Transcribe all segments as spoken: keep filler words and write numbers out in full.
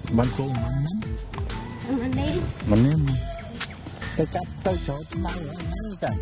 Bạn cô mình mình đi mình em cái chắc tới chỗ nào rồi nói trời.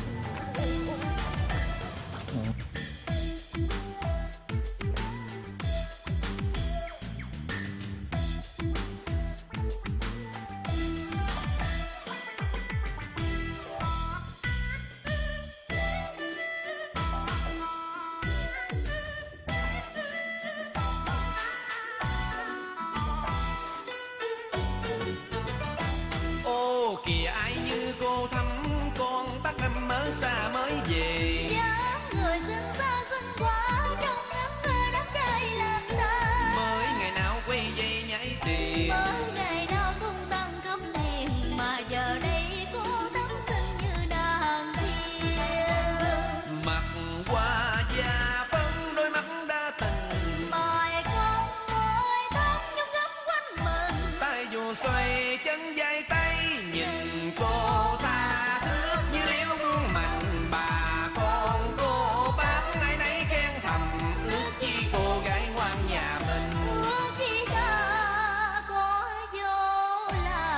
Kìa ai như cô thắm con tắt em mới xa mới về. Nhớ người xinh xa xinh quá trong ngắm mưa đắm trai làm ta. Mới ngày nào quay dây nhảy tiền, mới ngày nào tung tăng cắm đèn, mà giờ đây cô thắm xinh như nàng tiên. mặt qua da phấn đôi mắt đã tình, Mời con môi thắm nhung gấm quanh mình. tay dù xoay chân dây tay nhìn cô tha thước như liễu muôn mảnh. Bà con cô bác ai nấy khen thầm, ước chi cô gái ngoan nhà mình. Ước chi ta có vô là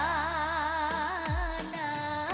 nàng.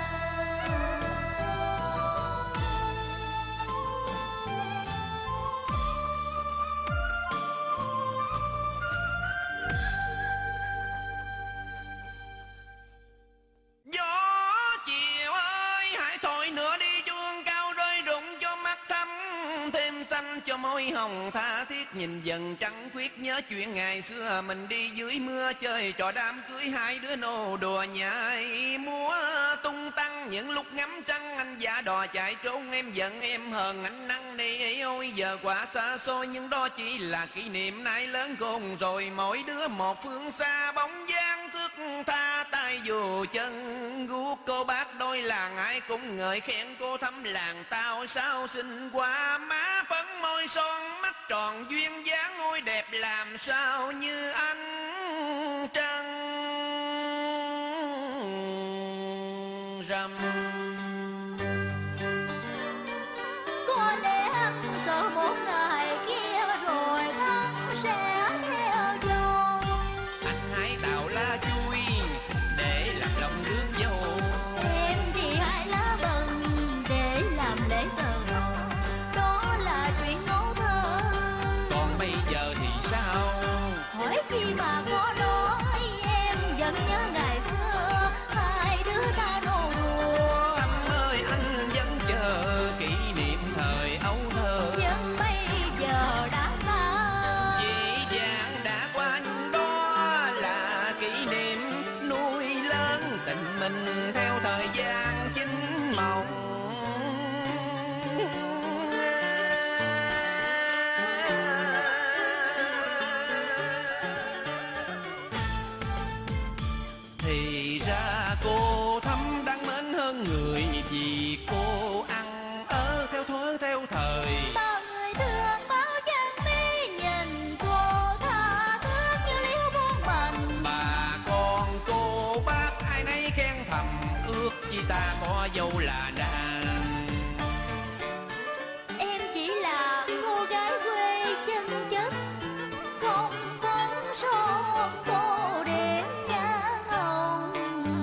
Gió chiều ơi hãy thổi nữa đi chuông cao rơi rụng cho mắt thắm thêm xanh cho môi hồng tha thiết. Nhìn dần trắng khuyết nhớ chuyện ngày xưa mình đi dưới mưa chơi trò đám cưới, hai đứa nô đùa nhảy múa tung tăng. Những lúc ngắm trăng anh giả đò chạy trốn, em giận em hờn anh năn nỉ. Ôi giờ quá xa xôi nhưng đó chỉ là kỷ niệm, nay lớn khôn rồi mỗi đứa một phương xa. Bóng dáng thước tha tay dù chân guốc, cô bác đôi làng ai cũng ngợi khen cô thắm làng tao sao xinh quá. Má phấn môi son mắt tròn duyên dáng, ôi đẹp làm sao như ánh trăng rằm. Có lẽ anh sợ một ngày kia rồi thắm sẽ theo dâu. Anh hãy tạo lá chui để làm lòng rước dâu, Em thì hai lá bần để làm lễ tờ hồng. Đó là chuyện ngẫu thơ. còn bây giờ thì sao? Hỏi chi mà có nói, em vẫn nhớ ngày xưa hai đứa ta nô đùa. Tâm ơi anh vẫn chờ kỷ niệm thời ấu thơ, Nhưng bây giờ đã xa. dĩ vãng đã qua nhưng đó là kỷ niệm. Nuôi lớn tình mình theo thời gian chín mộng. Thì ra cô thắm đáng mến hơn người, vì cô ăn ở theo thuở theo thời. Bao người thương báo trang mi nhìn cô tha thước như liễu muôn mảnh. Bà con cô bác ai nấy khen thầm, ước chi ta có dâu là đàn. Em chỉ là cô gái quê chân chất, không phấn son tô để ngang hồng,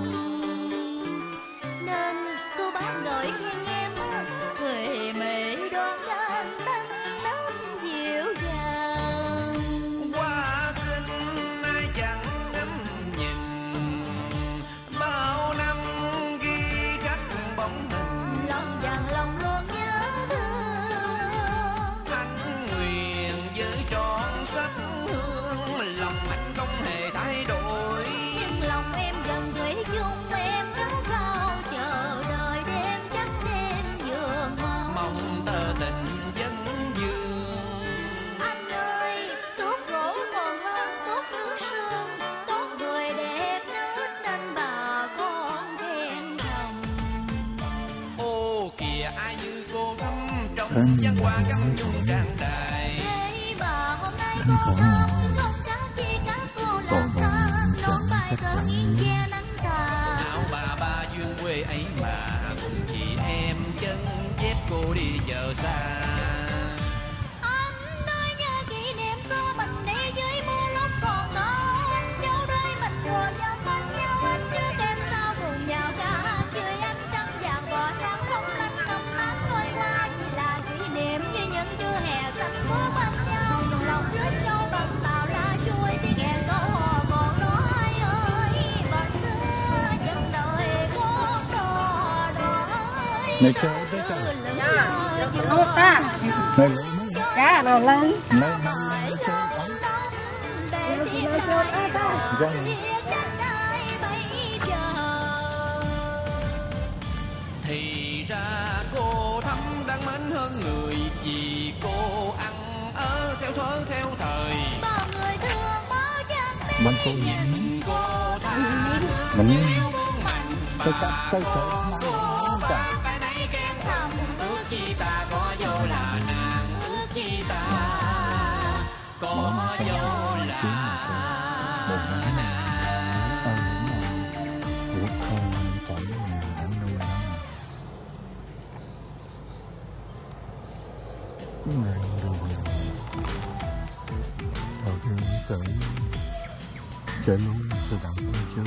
nên cô bác ngợi khen em người mẹ đoan trang thanh nết dịu dàng. Hoa xinh ai chẳng ngắm nhìn, bao năm ghi khắc bóng hình. Lòng chàng lòng luôn nhớ thương. Anh nguyện giữ trọn sắc hương, lòng anh không hề thay đổi. Nhưng lòng em gần thủy chung, em khát khao chờ đợi đêm trắng đêm vừa mong. Mong tơ tình vẫn dương. Anh ơi, tốt gỗ còn hơn tốt nước sương, tốt người đẹp nết nên bà con khen thầm. Ô kìa ai như cô thắm trong Anh văn hoa là gấm người nhung thổi. trang đài. Thế bà hôm nay Anh cô còn thắm không cá chi cá cô còn làm ta, còn nón chẳng bài cách cờ lắm. nghiêng che nắng trà. Áo bà ba duyên quê ấy mà cùng chị em chân dép cô đi chờ xa. Anh nói nhớ kỷ niệm xưa mình đi dưới mưa lúc còn non. Này chơi đấy chơi. Nốt ta. Này lấy mấy Cá rồi lên. này này chơi đấy. Rồi. Thì ra cô Thắm đang mến hơn người, vì cô ăn ở theo thói theo thời. Mình phụ mình mình cái chắc cái chỗ này chẳng có vô là một ngày này tao nghĩ là lúc không chảy nhà đánh nuôi đó này rồi đầu tiên tới chạy luôn tự động thôi chứ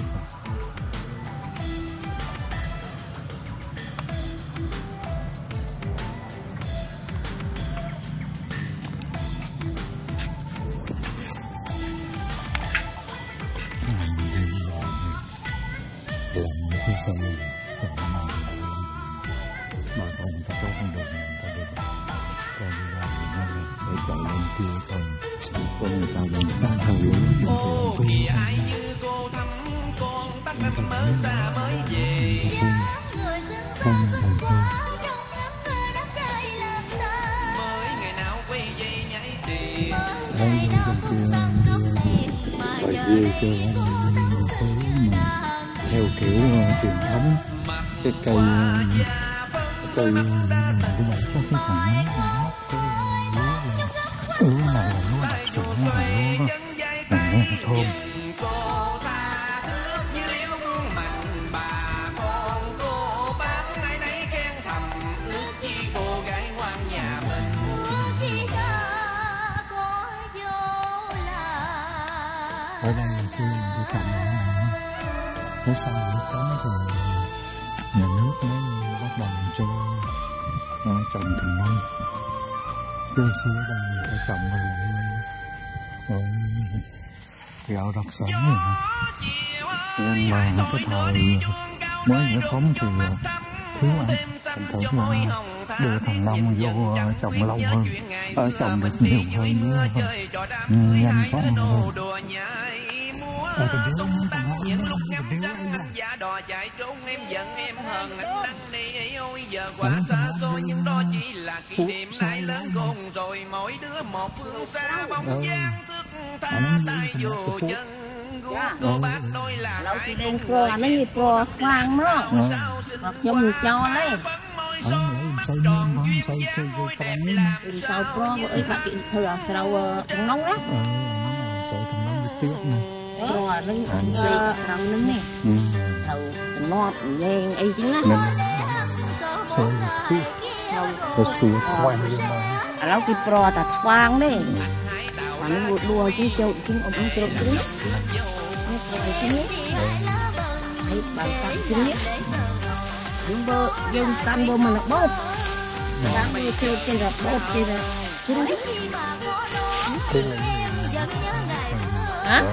làm cái sân này còn cái này bà con người ta có con đường người ta đi còn đi ra thì nó để chạy lên kia còn con người ta làm sang thằng luôn ô thì ai như cô Thắm con tắt em mới xa mới về. không thành công Mới ngày nào quay dây nhảy tiền. lấy vô trong kia bài dê cho anh phố mà theo kiểu uh, truyền thống cái cây uh, cái cây của bạn có cái cành máy nó cái lúa là lúa này là lúa đặc sản là lúa là nghe thơm. Ở đây là khi cái cành này nó sau nó cấm thì nhà nước mới bắt đầu cho nó trồng thành nông. Cái xưa đây người ta trồng rồi gạo đặc sản này mà. Nhưng mà cái thời mới giải phóng thì thiếu ăn, thành thử là đưa thằng nông vô trồng lâu hơn, ở trồng được nhiều hơn nữa hơn, nhanh có ăn hơn. Ở tình điếu nó còn ngon nữa, tình điếu ấy là giá đò chạy trốn em giận em hờn anh năn đi ôi giờ quá xa xôi nhưng đó chỉ là kỷ niệm nay lớn khôn rồi mỗi đứa một phương xa bóng dáng thức tha tay vô chân guốc cô bác đôi là Lâu thì đen cờ nó như cờ khoang đó. Hoặc dùng cho lấy. ở nghĩa xây nên bóng xây xây cây trái nó Sau pro với bạn chị thừa sau thằng nóng đó. ờ nó này xây thằng nó bị tiếc này Rồi nó giờ răng nứng nè. ừ Đầu ngọt đen ấy chính á. nên xây là xua là xua khoai luôn mà À lâu cái pro ta khoang đấy. Mà nó một đùa chứ châu chứ ông cũng trộn chứ. Nó rồi chứ. Ấy bàn tay chứ. Chúng bơ dùng tan bơ mà nó bóp. Đang bơ chơi chơi là bóp chơi là chứ. cái này Hả?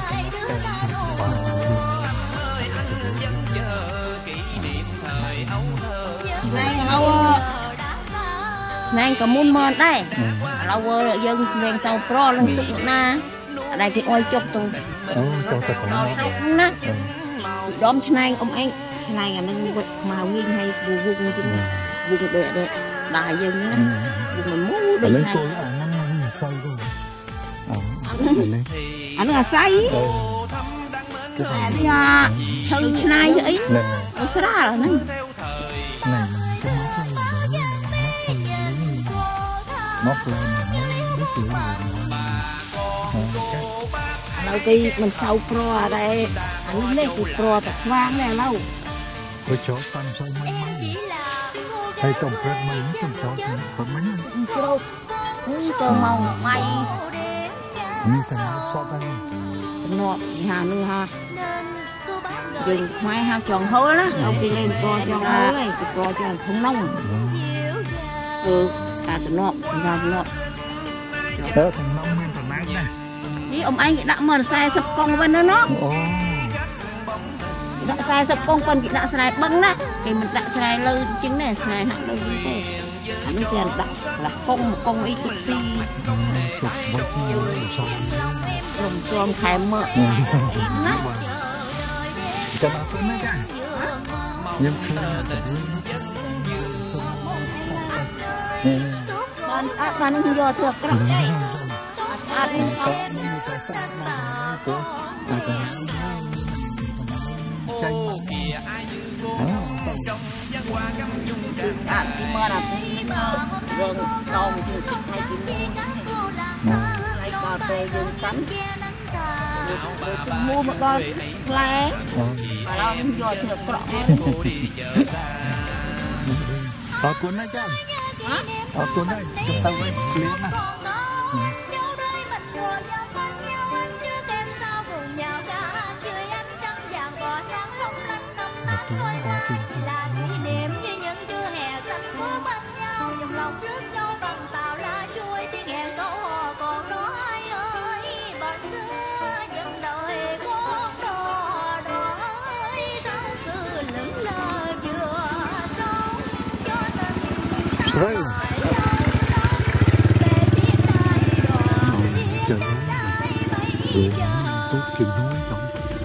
Này lâu này có muốn mòn đây lâu dân ven sau pro lên tụ na ở đây cái oi chụp tôi ờ cho ta còn sau na đom trên này ông anh này là nâng vật màu nghiêng hay vùng vùng vùng vùng để để đại dân á vùng mình muốn đi lấy này cô là năm năm xây rồi ờ lên anh là say cái à này đi à chơi trên này vậy này nó sẽ ra là nó này cái móc lên móc lên nó biết lửa lâu khi mình sau pro ở đây anh lấy cái pro thật vang này lâu cái chỗ tan xây mấy mấy hay trồng phết mấy trồng cho phết mấy châu châu màu may như thế nào so với nọ hà nữa ha dùng mai ha tròn hối đó ông đi lên pro cho hối này cái pro cho không nông ừ à từ nọ ra từ nọ đó thằng nông lên thằng nát này đi ông anh đã mở xe sập con bên đó nó ồ đã sai sập con con bị đã sai băng đó thì mình đã sai lơ chính này sai nặng đâu như thế anh tiền đã là công một công ít chút gì lồng xôm khai mỡ cho nó cũng mấy cái nhưng khi bạn ăn bạn không do được cái này ăn có những cái sao mà của à cái cái ăn thì mà là rừng đồng thì thích hay thì mua hay cà phê rừng cắn mua một con lé và lo không do được cọ ở cuốn này chứ ở cuốn này chúng ta với clip này là kỷ niệm như những trưa hè xanh mưa bên nhau dòng lòng nước nhau bằng tàu lá chuối tiếng hẹn câu hò còn đó ai ơi bạn xưa vẫn đợi con đò đò ơi sao cứ lững lờ vừa sống cho tình trời tốt chừng nói không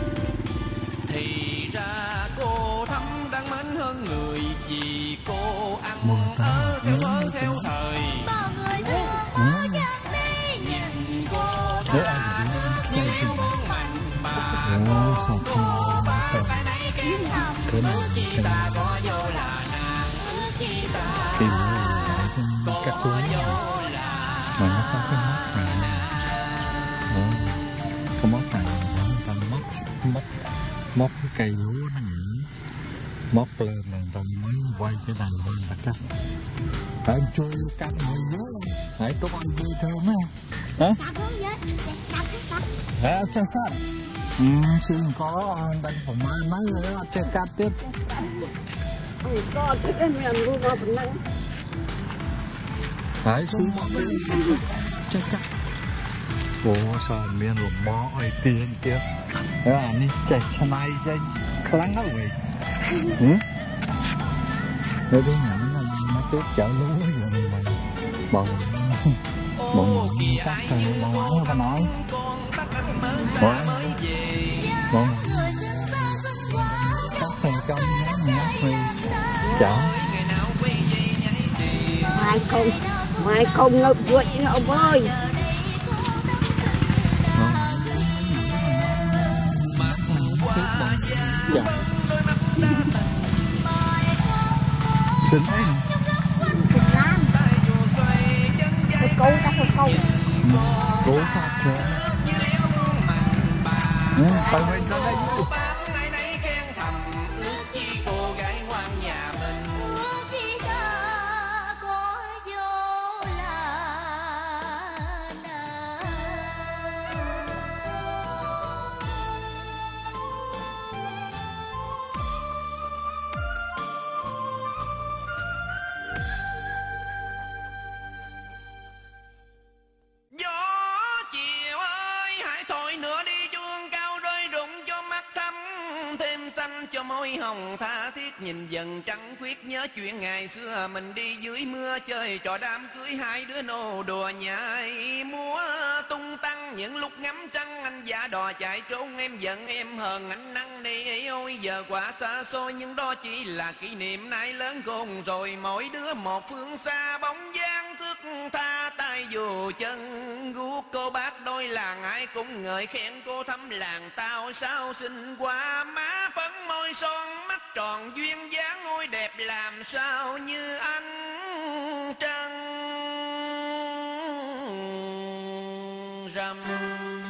thì ra cô thắm đang mến hơn người vì cô ăn mong ta theo nhớ mới cho theo thời bao người thương có chân đi nhìn cô nếu ai thì đi xem thì ồ sao không sao thế nào cho khi mà lại trong các túi mà nó có cái móc này ồ cái móc này người ta móc móc móc cái cây lúa nó nhỉ móc lên là người ta mới quay cái đằng lên là cắt tại em chui cắt người nhớ hãy có anh vui theo mấy hả hả chắc sao ừ xin có đánh phòng mai mấy người đó chơi cắt tiếp có cái em làm luôn mà mình năng hãy xuống một cái chắc chắc ủa sao miền lùm mó ơi tiền kia đó là đi chạy này chạy khăn đó vậy ừ để đứa nhỏ nó nó tiếp chở lúa rồi mà bọn bọn sắc thì bọn ăn ta nói bọn bọn sắc thì trong nó nhát thì chở mai không mai không ngập ruột nữa ông ơi dạ đừng ấy cái câu ta không câu cố phát cho tại mình ra đây cho môi hồng tha thiết nhìn dần trắng khuyết nhớ chuyện ngày xưa mình đi dưới mưa chơi trò đám cưới hai đứa nô đùa nhảy múa tung tăng những lúc ngắm trăng anh giả đò chạy trốn em giận em hờn anh năng đi ôi giờ quả xa xôi nhưng đó chỉ là kỷ niệm nay lớn khôn rồi mỗi đứa một phương xa bóng dáng thước tha tay dù chân guốc cô bác đôi làng ai cũng ngợi khen cô thắm làng tao sao xinh quá má phấn môi son mắt tròn duyên dáng ôi đẹp làm sao như ánh trăng rằm.